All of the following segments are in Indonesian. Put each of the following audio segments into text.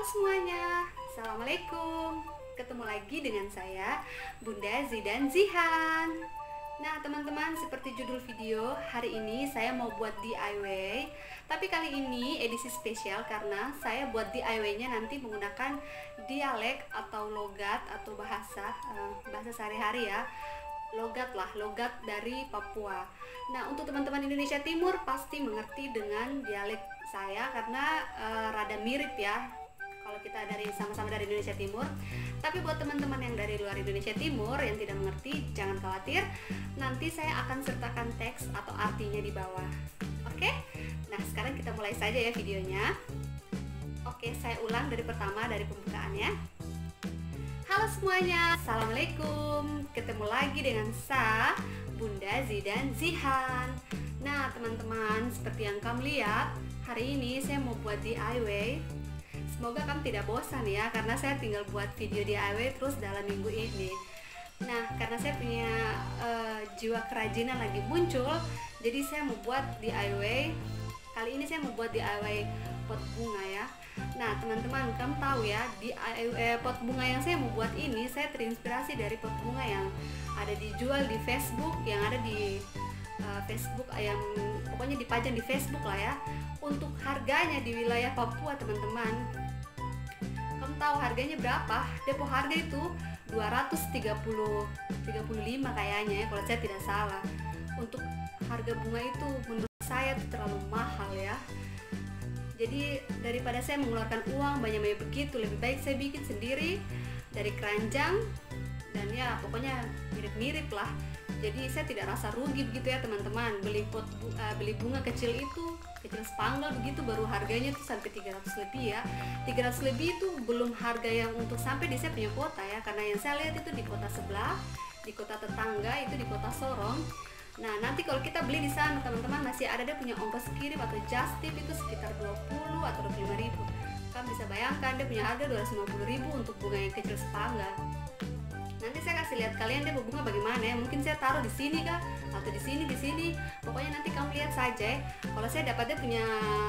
semuanya, Assalamualaikum. Ketemu lagi dengan saya, Bunda Zidan Zihan. Nah teman-teman, seperti judul video, hari ini saya mau buat DIY. Tapi kali ini edisi spesial karena saya buat DIY-nya nanti menggunakan dialek atau logat atau bahasa sehari-hari ya. Logat dari Papua. Nah untuk teman-teman Indonesia Timur pasti mengerti dengan dialek saya karena rada mirip ya kalau kita sama-sama dari Indonesia Timur. Tapi buat teman-teman yang dari luar Indonesia Timur yang tidak mengerti, jangan khawatir, nanti saya akan sertakan teks atau artinya di bawah. Oke? Nah sekarang kita mulai saja ya videonya. Oke, saya ulang dari pertama, dari pembukaannya. Halo semuanya, Assalamualaikum. Ketemu lagi dengan saya, Bunda Zidan Zihan. Nah teman-teman, seperti yang kamu lihat, hari ini saya mau buat DIY. Semoga kamu tidak bosan ya, karena saya tinggal buat video DIY terus dalam minggu ini. Nah karena saya punya jiwa kerajinan lagi muncul, jadi saya mau buat DIY. Kali ini saya mau buat DIY pot bunga ya. Nah teman-teman, kamu tahu ya, pot bunga yang saya mau buat ini saya terinspirasi dari pot bunga yang ada dijual di Facebook, yang ada di Facebook, yang pokoknya dipajang di Facebook lah ya. Untuk harganya di wilayah Papua teman-teman, kamu tahu harganya berapa? Depo harga itu 235 kayaknya ya, kalau saya tidak salah. Untuk harga bunga itu menurut saya itu terlalu mahal ya. Jadi daripada saya mengeluarkan uang banyak-banyak begitu, lebih baik saya bikin sendiri dari keranjang dan ya pokoknya mirip-mirip lah. Jadi saya tidak rasa rugi begitu ya teman-teman. Beli bunga kecil itu, kecil sepanggal begitu, baru harganya tuh sampai 300 lebih ya. 300 lebih itu belum harga yang untuk sampai di saya punya kota ya, karena yang saya lihat itu di kota sebelah, di kota tetangga itu di kota Sorong. Nah nanti kalau kita beli di sana teman-teman, masih ada dia punya ongkos kirim atau just tip itu sekitar 20 atau 25 ribu. Kamu bisa bayangkan dia punya harga 250 ribu untuk bunga yang kecil sepanggal. Nanti saya kasih lihat kalian dia bunga bagaimana ya. Mungkin saya taruh di sini kah, atau di sini. Pokoknya nanti kamu lihat saja ya. Kalau saya dapatnya punya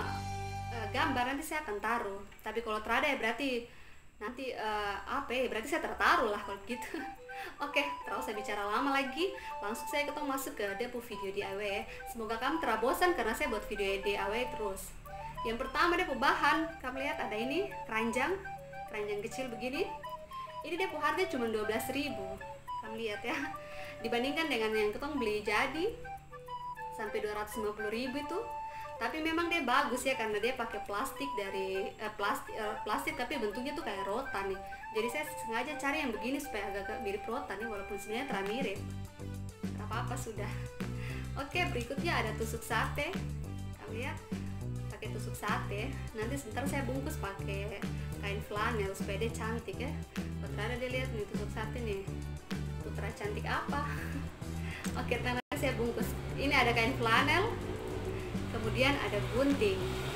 gambar, nanti saya akan taruh. Tapi kalau terada ya berarti nanti berarti saya tertaruh lah kalau gitu. Oke, terus saya bicara lama lagi, langsung saya masuk ke depo video DIY. Semoga kamu terbosan karena saya buat video DIY terus. Yang pertama depo bahan, kamu lihat ada ini keranjang kecil begini. Ini depo harga cuma 12.000. Kamu lihat ya. Dibandingkan dengan yang kita beli jadi sampai 250.000 itu. Tapi memang dia bagus ya karena dia pakai plastik dari plastik tapi bentuknya tuh kayak rotan nih. Jadi saya sengaja cari yang begini supaya agak mirip rotan nih, walaupun sebenarnya terlalu mirip. Tidak apa-apa sudah. Oke, berikutnya ada tusuk sate. Kamu lihat, pakai tusuk sate. Nanti sebentar saya bungkus pakai kain flanel supaya dia cantik ya. Putra dia lihat nih tusuk sate nih. Putra cantik apa? Oke, nanti saya bungkus. Ini ada kain flanel. Kemudian ada gunting,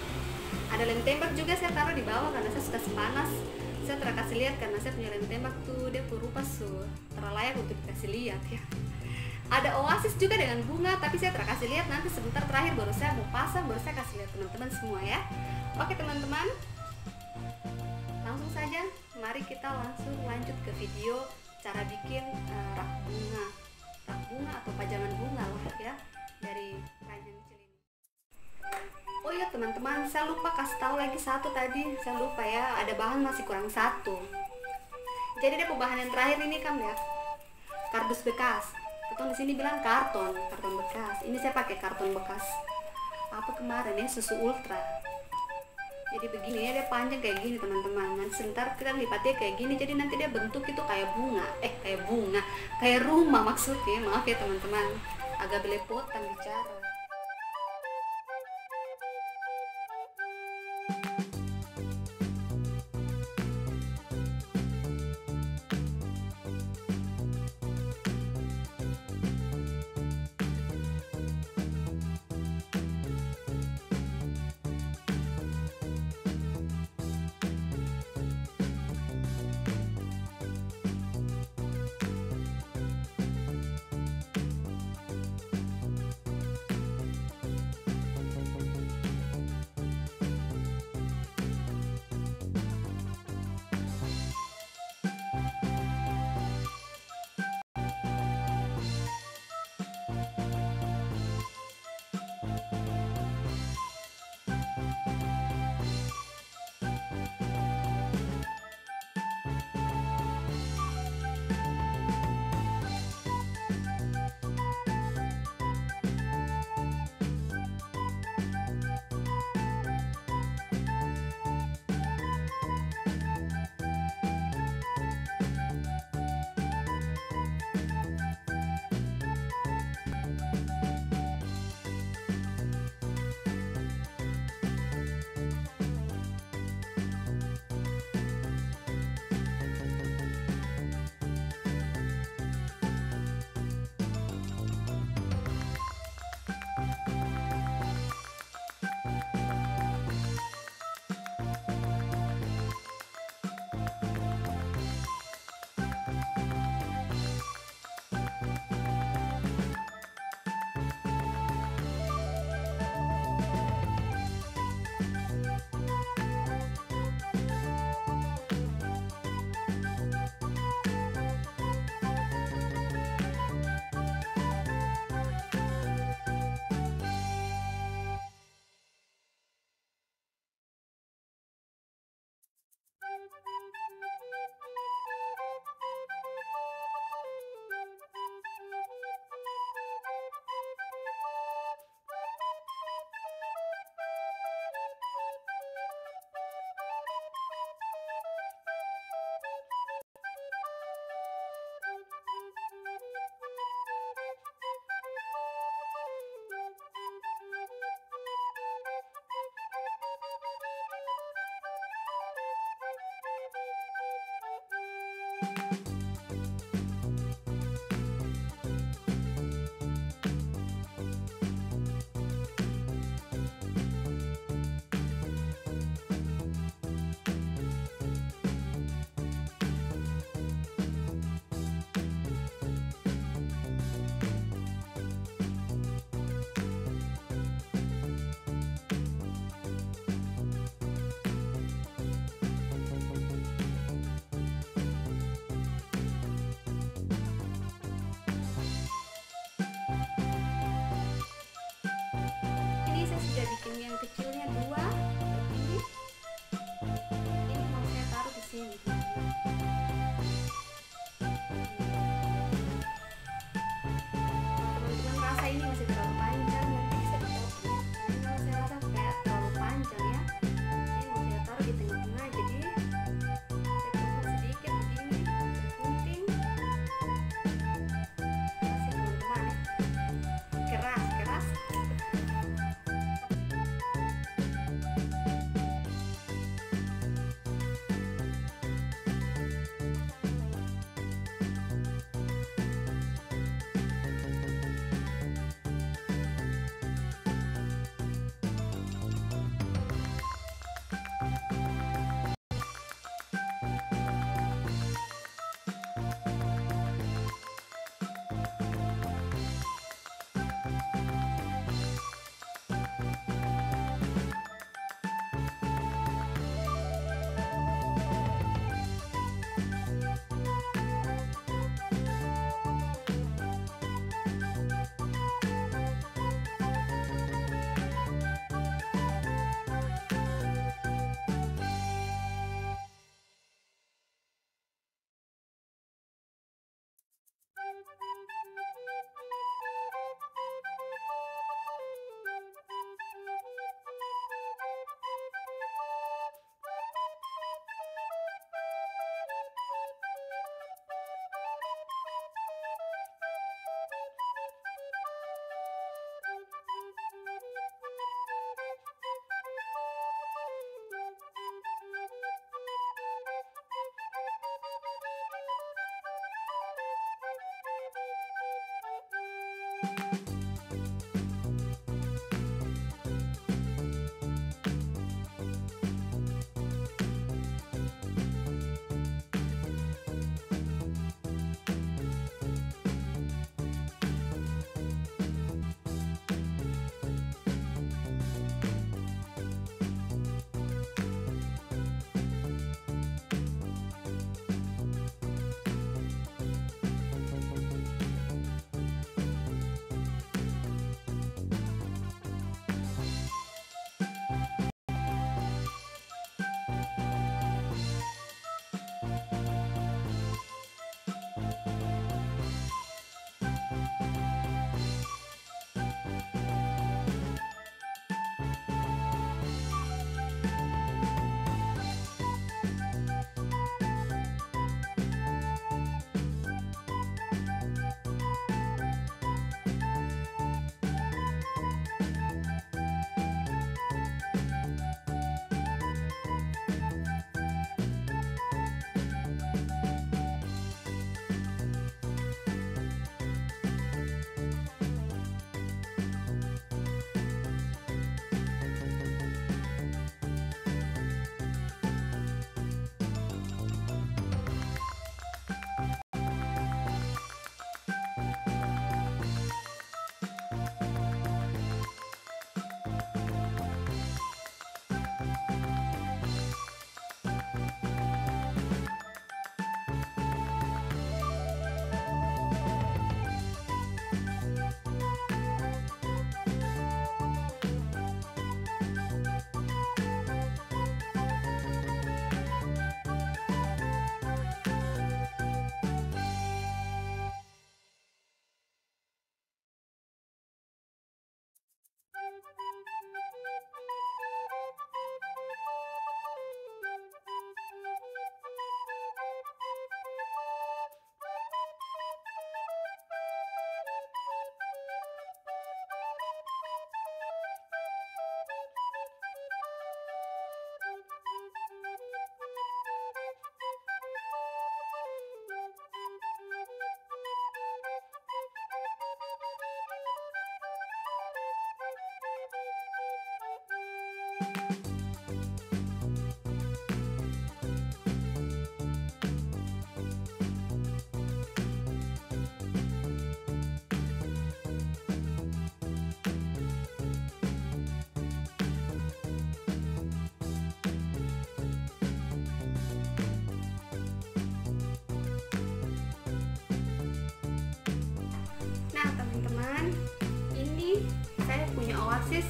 ada lem tembak juga saya taruh di bawah karena saya suka panas. Saya terkasih lihat karena saya punya lem tembak tuh, dia berupa terlayak untuk dikasih lihat ya. Ada oasis juga dengan bunga, tapi saya terkasih lihat nanti sebentar terakhir baru saya mau pasang, baru saya kasih lihat teman-teman semua ya. Oke teman-teman, langsung saja mari kita langsung lanjut ke video cara bikin rak bunga atau pajangan bunga lah ya dari keranjang kecil ini. Oh iya teman-teman, saya lupa kasih tahu lagi satu tadi, saya lupa ya, ada bahan masih kurang satu. Jadi ada bahan yang terakhir ini kamu lihat, kardus bekas. Kita di sini bilang karton bekas. Ini saya pakai karton bekas. Apa kemarin ya, susu ultra. Jadi begini ya, dia panjang kayak gini teman-teman. Nanti sebentar kita lipatnya kayak gini, jadi nanti dia bentuk itu kayak bunga, kayak rumah maksudnya. Maaf ya teman-teman, agak belepotan bicara. Ini saya sudah bikin yang kecilnya 2 ini. Ini mau saya taruh di sini. Teman-teman rasa ini masih terlalu panjang, nanti bisa dipotong. Karena saya rasa kayak terlalu panjang ya. Ini mau saya taruh di tengah-tengah, jadi saya potong sedikit begini, gunting. Kasih teman-teman ya. Keras, keras.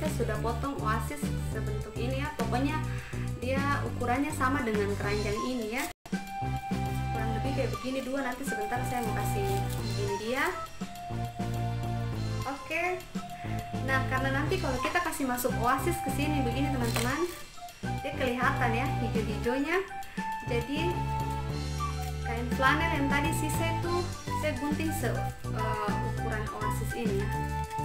saya sudah potong oasis sebentuk ini ya. Pokoknya dia ukurannya sama dengan keranjang ini ya, kurang lebih kayak begini dua. Nanti sebentar saya mau kasih ini dia. Oke. Nah, karena nanti kalau kita kasih masuk oasis ke sini begini teman-teman, dia kelihatan ya hijau-hijaunya. Jadi kain flanel yang tadi sisa itu saya gunting ukuran oasis ini ya.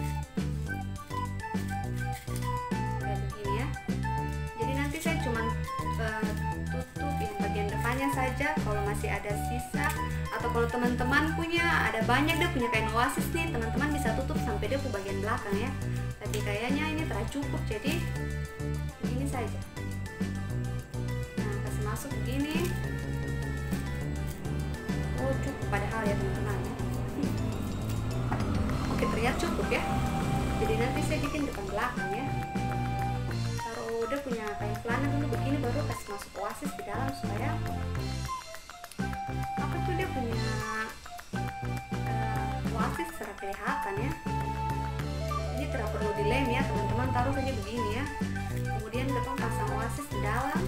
Kayak begini ya. Jadi nanti saya cuma tutup yang bagian depannya saja. Kalau masih ada sisa atau kalau teman-teman punya ada banyak dia punya kain oasis nih, teman-teman bisa tutup sampai dia ke bagian belakang ya. Tapi kayaknya ini terlalu cukup, jadi begini saja. Nah, kasih masuk begini. Oh, cukup padahal ya teman-teman. Oke, terlihat cukup ya. Jadi nanti saya bikin depan belakang ya. Taruh udah punya kain flanel dulu begini, baru kasih masuk oasis di dalam supaya apa tuh dia punya oasis secara kelihatan ya. Ini tidak perlu dilem ya teman-teman, taruh saja begini ya. Kemudian kita pasang oasis di dalam.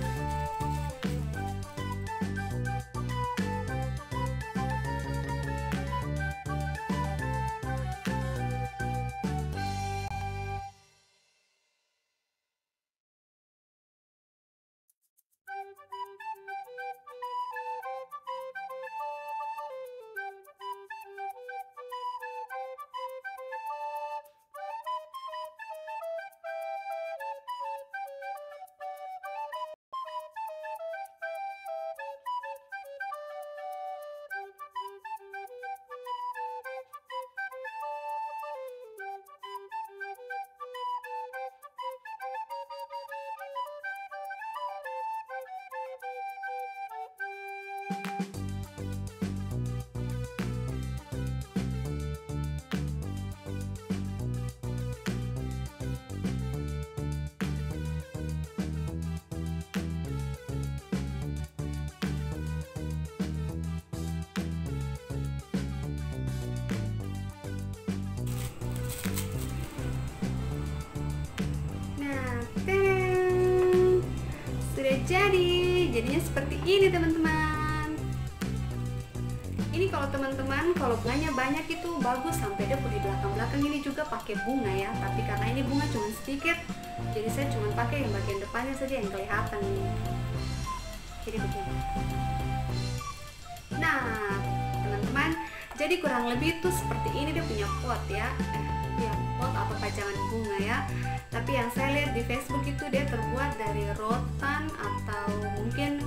Sudah jadi, jadinya seperti ini teman-teman. Ini kalau teman-teman kalau bunganya banyak itu bagus, sampai dia di belakang-belakang ini juga pakai bunga ya. Tapi karena ini bunga cuma sedikit, jadi saya cuma pakai yang bagian depannya saja yang kelihatan nih. Jadi begini. Nah teman-teman, jadi kurang lebih tuh seperti ini dia punya pot ya, pot atau pajangan bunga ya. Tapi yang saya lihat di Facebook itu dia terbuat dari rotan atau mungkin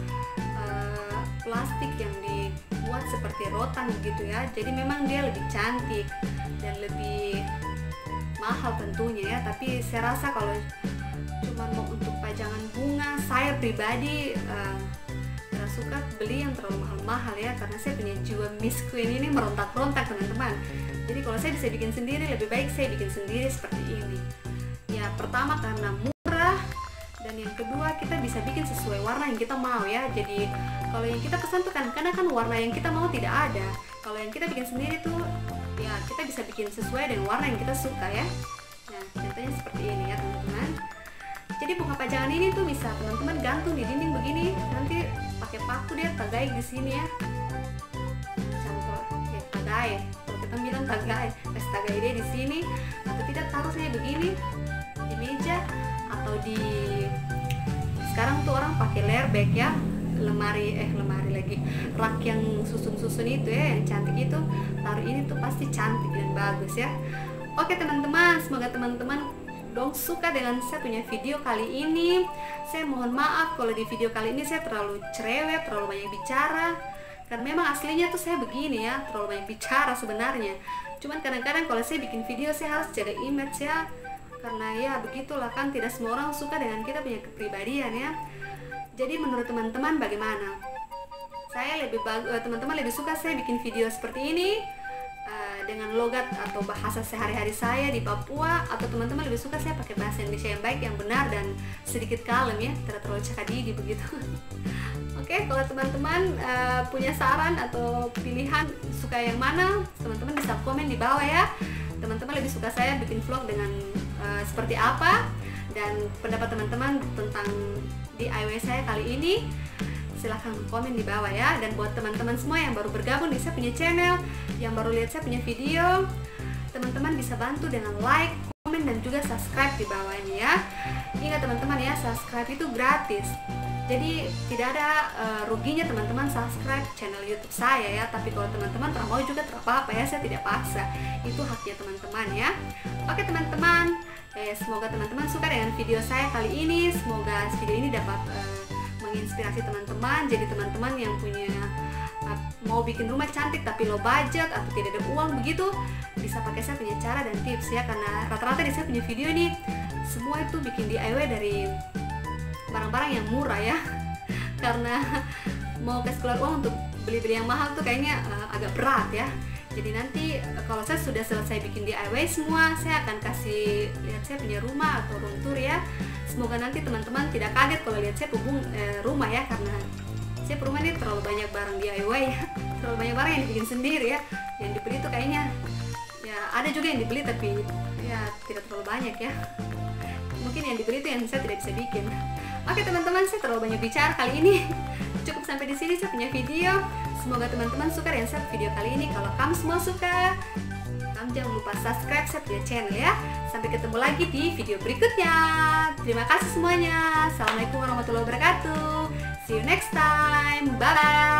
plastik yang dibuat seperti rotan begitu ya. Jadi memang dia lebih cantik dan lebih mahal tentunya ya. Tapi saya rasa kalau cuma mau untuk pajangan bunga, saya pribadi tidak suka beli yang terlalu mahal-mahal ya, karena saya punya jiwa Miss Queen ini merontak-rontak teman-teman. Jadi kalau saya bisa bikin sendiri, lebih baik saya bikin sendiri seperti ini. Ya pertama karena murah, dan yang kedua kita bisa bikin sesuai warna yang kita mau ya. Jadi kalau yang kita pesan tuh kan karena kan warna yang kita mau tidak ada. Kalau yang kita bikin sendiri tuh ya kita bisa bikin sesuai dengan warna yang kita suka ya. Nah contohnya seperti ini ya teman-teman. Jadi bunga pajangan ini tuh bisa teman-teman gantung di dinding begini, nanti pakai paku dia tagai di sini ya. Contoh ya tagai, kalau kita bilang tagai, kasih tagai dia di sini, atau tidak taruh saya begini di meja, atau di sekarang tuh orang pakai layer bag ya, lemari lagi, rak yang susun-susun itu ya, yang cantik itu, taruh ini tuh pasti cantik dan bagus ya. Oke teman-teman, semoga teman-teman suka dengan saya punya video kali ini. Saya mohon maaf kalau di video kali ini saya terlalu cerewet, terlalu banyak bicara, karena memang aslinya tuh saya begini ya, terlalu banyak bicara sebenarnya. Cuman kadang-kadang kalau saya bikin video saya harus jaga image ya, karena ya begitulah kan, tidak semua orang suka dengan kita punya kepribadian ya. Jadi menurut teman-teman bagaimana? Saya teman-teman lebih suka saya bikin video seperti ini dengan logat atau bahasa sehari-hari saya di Papua, atau teman-teman lebih suka saya pakai bahasa Indonesia yang baik, yang benar, dan sedikit kalem ya, tidak terlalu cakadidi begitu. Oke, kalau teman-teman punya saran atau pilihan suka yang mana, teman-teman bisa komen di bawah ya. Teman-teman lebih suka saya bikin vlog dengan seperti apa dan pendapat teman-teman tentang DIY saya kali ini. Silahkan komen di bawah ya. Dan buat teman-teman semua yang baru bergabung di saya punya channel, yang baru lihat saya punya video, teman-teman bisa bantu dengan like, komen, dan juga subscribe di bawah ini ya. Ingat teman-teman ya, subscribe itu gratis. Jadi tidak ada ruginya teman-teman subscribe channel YouTube saya ya. Tapi kalau teman-teman tak mau juga tak apa-apa ya, saya tidak paksa. Itu haknya teman-teman ya. Oke teman-teman, semoga teman-teman suka dengan video saya kali ini. Semoga video ini dapat menginspirasi teman-teman. Jadi teman-teman yang punya mau bikin rumah cantik tapi low budget atau tidak ada uang begitu, bisa pakai saya punya cara dan tips ya. Karena rata-rata di saya punya video ini semua itu bikin DIY dari barang-barang yang murah ya. Karena mau kasih keluar uang untuk beli-beli yang mahal tuh kayaknya agak berat ya. Jadi nanti kalau saya sudah selesai bikin DIY semua, saya akan kasih lihat saya punya rumah atau room tour ya. Semoga nanti teman-teman tidak kaget kalau lihat saya rumah ya, karena saya rumah ini terlalu banyak barang DIY ya. Terlalu banyak barang yang dibikin sendiri ya. Yang dibeli tuh kayaknya ya ada juga yang dibeli tapi ya tidak terlalu banyak ya. Mungkin yang dibeli itu yang saya tidak bisa bikin. Oke teman-teman, saya terlalu banyak bicara kali ini. Cukup sampai di sini saya punya video. Semoga teman-teman suka dengan saya video kali ini. Kalau kamu semua suka, kamu jangan lupa subscribe saya punya channel ya. Sampai ketemu lagi di video berikutnya. Terima kasih semuanya. Assalamualaikum warahmatullahi wabarakatuh. See you next time. Bye.